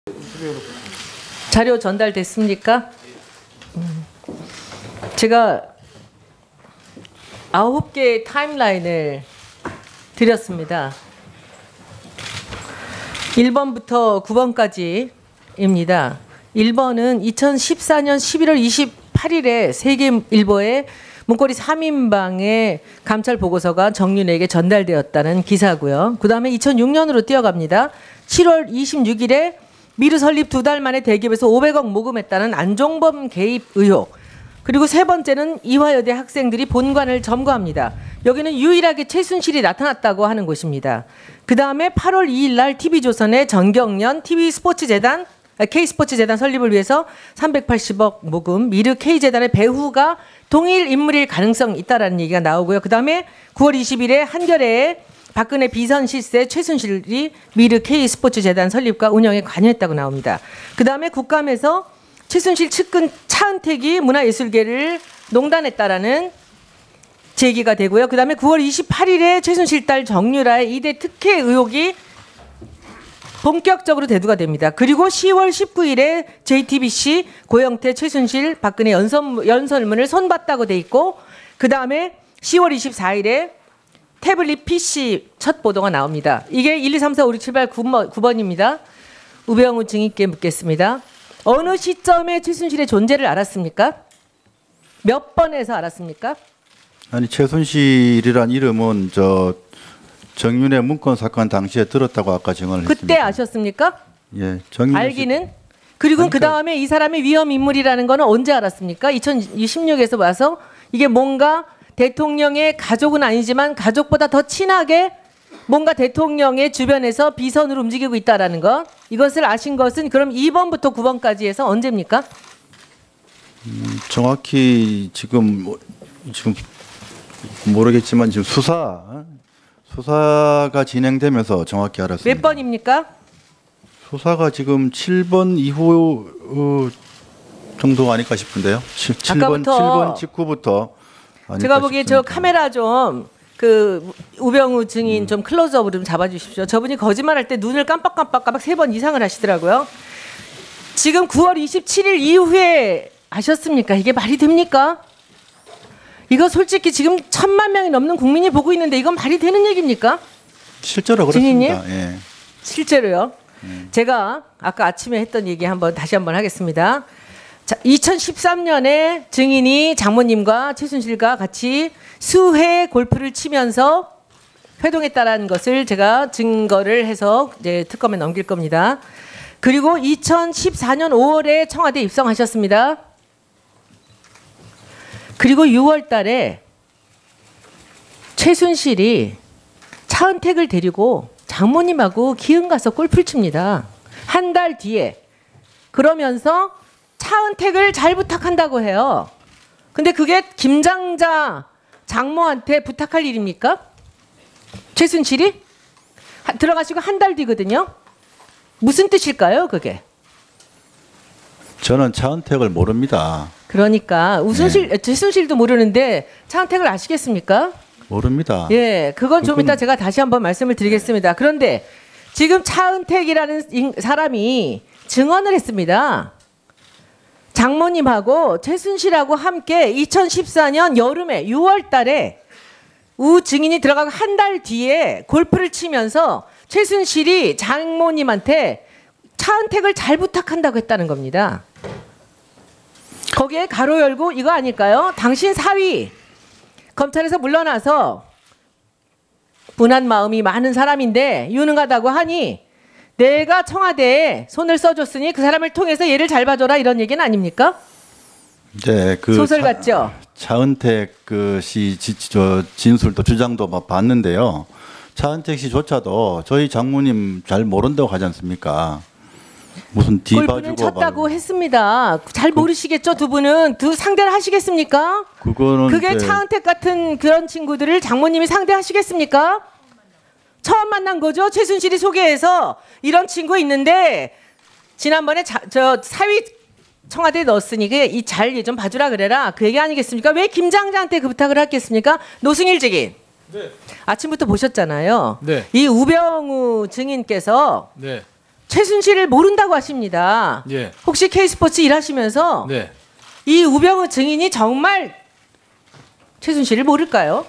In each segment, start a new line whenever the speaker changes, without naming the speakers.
자료 전달됐습니까? 제가 9개의 타임라인을 드렸습니다. 1번부터 9번까지입니다. 1번은 2014년 11월 28일에 세계일보에 문고리 3인방의 감찰 보고서가 정윤회에게 전달되었다는 기사고요. 그 다음에 2006년으로 뛰어갑니다. 7월 26일에 미르 설립 2달 만에 대기업에서 500억 모금했다는 안종범 개입 의혹. 그리고 세 번째는 이화여대 학생들이 본관을 점거합니다. 여기는 유일하게 최순실이 나타났다고 하는 곳입니다. 그 다음에 8월 2일 날 TV조선의 전경련 TV스포츠재단 K스포츠재단 설립을 위해서 380억 모금, 미르 K재단의 배후가 동일 인물일 가능성이 있다라는 얘기가 나오고요. 그 다음에 9월 20일에 한겨레에 박근혜 비선 실세 최순실이 미르 K스포츠재단 설립과 운영에 관여했다고 나옵니다. 그 다음에 국감에서 최순실 측근 차은택이 문화예술계를 농단했다라는 제기가 되고요. 그 다음에 9월 28일에 최순실 딸 정유라의 2대 특혜 의혹이 본격적으로 대두가 됩니다. 그리고 10월 19일에 JTBC 고영태, 최순실, 박근혜 연설문을 손봤다고 돼 있고, 그 다음에 10월 24일에 태블릿 PC 첫 보도가 나옵니다. 이게 1, 2, 3, 4, 5, 6, 7, 8, 9번입니다. 우병우 증인께 묻겠습니다. 어느 시점에 최순실의 존재를 알았습니까? 몇 번에서 알았습니까?
아니, 최순실이란 이름은 정윤회 문건 사건 당시에 들었다고 아까 증언을
그때
했습니다.
아셨습니까?
예, 정윤회
알기는? 그리고 그 다음에 이 사람이 위험 인물이라는 거는 언제 알았습니까? 2016에서 와서 이게 뭔가 대통령의 가족은 아니지만 가족보다 더 친하게 뭔가 대통령의 주변에서 비선으로 움직이고 있다라는 것. 이것을 아신 것은 그럼 2번부터 9번까지 해서 언제입니까?
정확히 지금 모르겠지만 지금 수사가 진행되면서 정확히 알았습니다.
몇 번입니까?
수사가 지금 7번 이후 정도 아닐까 싶은데요. 7번 직후부터.
제가 보기에 저 카메라 좀 그 우병우 증인 좀 클로즈업으로 좀 잡아주십시오. 저분이 거짓말할 때 눈을 깜빡깜빡 3번 이상을 하시더라고요. 지금 9월 27일 이후에 아셨습니까? 이게 말이 됩니까? 이거 솔직히 지금 1000만 명이 넘는 국민이 보고 있는데 이건 말이 되는 얘기입니까?
실제로 그렇습니다. 예.
실제로요? 제가 아까 아침에 했던 얘기 다시 한번 하겠습니다. 자, 2013년에 증인이 장모님과 최순실과 같이 수회 골프를 치면서 회동했다라는 것을 제가 증거를 해서 이제 특검에 넘길 겁니다. 그리고 2014년 5월에 청와대 입성하셨습니다. 그리고 6월 달에 최순실이 차은택을 데리고 장모님하고 기흥 가서 골프를 칩니다. 한 달 뒤에. 그러면서 차은택을 잘 부탁한다고 해요. 근데 그게 김장자 장모한테 부탁할 일입니까? 최순실이? 들어가시고 한 달 뒤거든요. 무슨 뜻일까요, 그게?
저는 차은택을 모릅니다.
그러니까 최순실도 모르는데 차은택을 아시겠습니까?
모릅니다.
예, 그건 좀 이따 제가 다시 한번 말씀을 드리겠습니다. 그런데 지금 차은택이라는 사람이 증언을 했습니다. 장모님하고 최순실하고 함께 2014년 여름에 6월 달에 우 증인이 들어가고 한 달 뒤에 골프를 치면서 최순실이 장모님한테 차은택을 잘 부탁한다고 했다는 겁니다. 거기에 가로 열고 이거 아닐까요? 당신 사위 검찰에서 물러나서 분한 마음이 많은 사람인데 유능하다고 하니 내가 청와대에 손을 써줬으니 그 사람을 통해서 얘를 잘 봐줘라 이런 얘기는 아닙니까?
네, 그
소설 같죠?
차은택 씨 진술도 주장도 봤는데요. 차은택 씨조차도 저희 장모님 잘 모른다고 하지 않습니까? 무슨
골프는 쳤다고 했습니다. 잘 모르시겠죠, 두 분은. 상대를 하시겠습니까? 그게 차은택 같은 그런 친구들을 장모님이 상대하시겠습니까? 처음 만난 거죠. 최순실이 소개해서 이런 친구 있는데 지난번에 저 사위 청와대에 넣었으니 이 잘 좀 봐주라 그래라 그 얘기 아니겠습니까? 왜 김장자한테 그 부탁을 했겠습니까? 노승일 증인. 네. 아침부터 보셨잖아요.
네.
이 우병우 증인께서
네.
최순실을 모른다고 하십니다.
예.
혹시 K스포츠 일하시면서
네.
이 우병우 증인이 정말 최순실을 모를까요?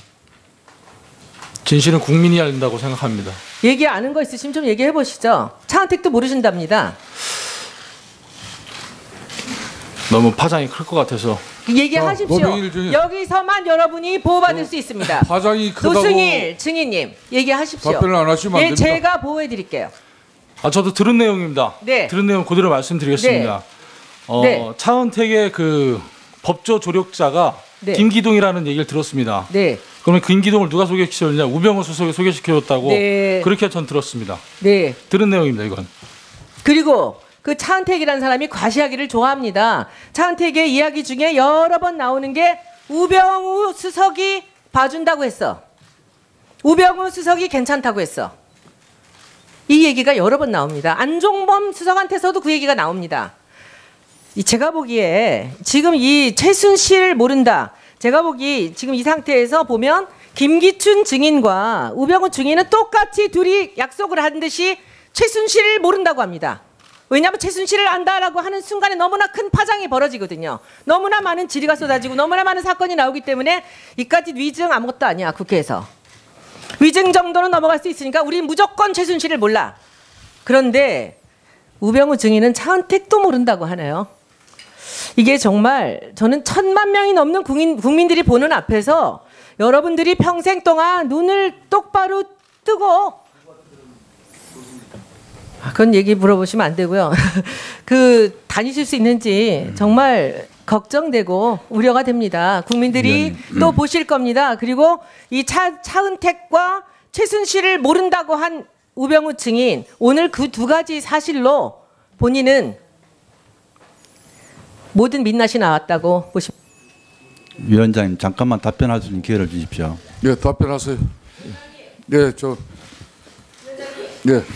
진실은 국민이 알린다고 생각합니다.
얘기 아는 거 있으시면 좀 얘기해 보시죠. 차은택도 모르신답니다.
너무 파장이 클 것 같아서.
얘기하십시오.
법인 중에
여기서만 여러분이 보호받을 수 있습니다.
파장이 크다고
노승일 증인님 얘기하십시오.
답변을 안 하시면 안
예,
됩니다.
제가 보호해 드릴게요.
저도 들은 내용입니다.
네.
들은 내용 그대로 말씀드리겠습니다.
네.
차은택의 그 법조 조력자가
네.
김기동이라는 얘기를 들었습니다.
네.
그러면 김기동을 누가 소개시켰느냐? 우병우 수석이 소개시켜줬다고
네.
그렇게 전 들었습니다.
네.
들은 내용입니다. 이건.
그리고 그 차은택이라는 사람이 과시하기를 좋아합니다. 차은택의 이야기 중에 여러 번 나오는 게 우병우 수석이 봐준다고 했어. 우병우 수석이 괜찮다고 했어. 이 얘기가 여러 번 나옵니다. 안종범 수석한테서도 그 얘기가 나옵니다. 제가 보기에 지금 이 최순실 모른다. 제가 보기 지금 이 상태에서 보면 김기춘 증인과 우병우 증인은 똑같이 둘이 약속을 한 듯이 최순실을 모른다고 합니다. 왜냐하면 최순실을 안다라고 하는 순간에 너무나 큰 파장이 벌어지거든요. 너무나 많은 질의가 쏟아지고 너무나 많은 사건이 나오기 때문에 이까지 위증 아무것도 아니야. 국회에서. 위증 정도는 넘어갈 수 있으니까 우리 무조건 최순실을 몰라. 그런데 우병우 증인은 차은택도 모른다고 하네요. 이게 정말 저는 1000만 명이 넘는 국민들이 보는 앞에서 여러분들이 평생 동안 눈을 똑바로 뜨고 그런 얘기 물어보시면 안 되고요. 그 다니실 수 있는지 정말 걱정되고 우려가 됩니다. 국민들이 또 보실 겁니다. 그리고 이 차은택과 최순실을 모른다고 한 우병우 증인 오늘 그 두 가지 사실로 본인은 모든 민낯이 나왔다고 보십니다.
위원장님 잠깐만 답변할 수 있는 기회를 주십시오.
예, 답변하세요. 예, 예.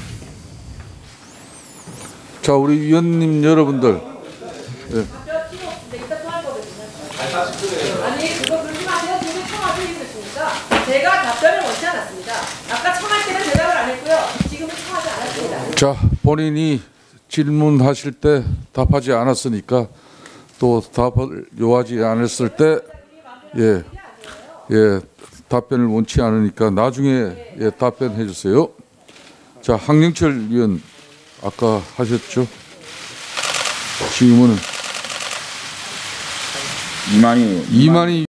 자, 우리 위원님 여러분들. 예.
아니 그거 그러지 마세요. 지금 청와대 있으십니까? 제가 답변을 원치 않았습니다. 아까 청할 때는 대답을 안 했고요. 지금은 청하지 않았습니다.
자, 본인이 질문하실 때 답하지 않았으니까 또 답을 요하지 않았을 때 답변을 원치 않으니까 나중에 답변해 주세요. 자, 황영철 위원 아까 하셨죠? 질문은
이만희